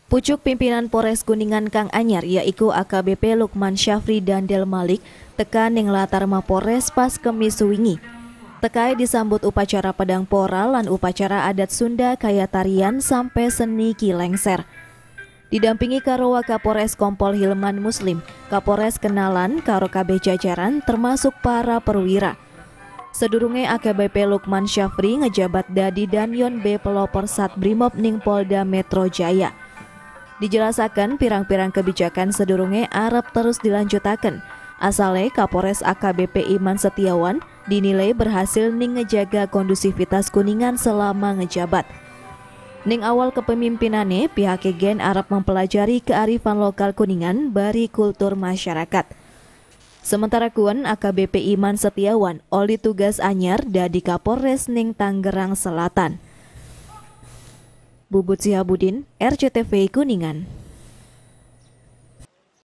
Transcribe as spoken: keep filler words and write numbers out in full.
Pucuk pimpinan Polres Kuningan Kang Anyar yaiku A K B P Lukman Syafri dan Del Malik tekan ning latar Mapores pas Kemis wingi. Tekai disambut upacara Pedang Pora lan upacara adat Sunda kaya tarian sampai seni kilengser. Didampingi karo Wakapolres Kompol Hilman Muslim, Kapolres kenalan karo K B jajaran termasuk para perwira. Sedurunge A K B P Lukman Syafri ngejabat dadi Danyon B pelopor Sat Brimob ning Polda Metro Jaya. Dijelasakan pirang-pirang kebijakan sedurunge arep terus dilanjutaken. Asale Kapolres A K B P Iman Setiawan dinilai berhasil ning ngejaga kondusivitas Kuningan selama ngejabat. Ning awal kepemimpinannya, pihak Gen arep mempelajari kearifan lokal Kuningan bari kultur masyarakat. Sementara kuan A K B P Iman Setiawan oli tugas anyar dadi Kapolres ning Tangerang Selatan. Bubut Sihabudin, R C T V Kuningan.